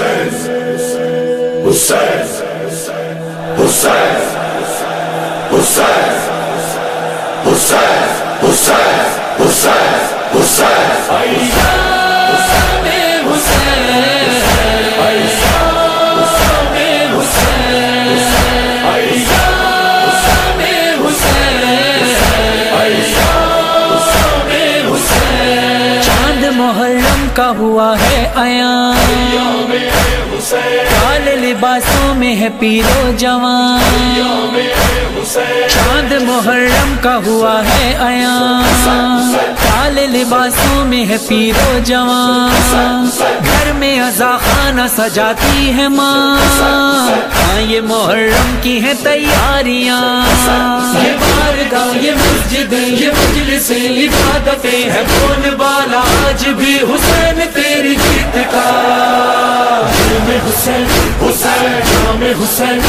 हुसैन हुसैन हुसैन हुसैन हुसैन हुसैन हुसैन हुसैन अय्यामे हुसैन अय्यामे हुसैन अय्यामे हुसैन अय्यामे हुसैन। चांद मुहर्रम का हुआ है अयान, काले लिबासों में है पीरो जवान। चांद मुहर्रम का हुआ है अयान, काले लिबासों में है पीरो जवान। घर में अज़ा खाना सजाती है माँ, हाँ ये मुहर्रम की है तैयारियाँ। ये बारगाह ये मस्जिद ये मजलिस इबादतें है बोलबाला आज भी हुसैन तेरी जीत का। हुसैन हुसैन शाम हुसैन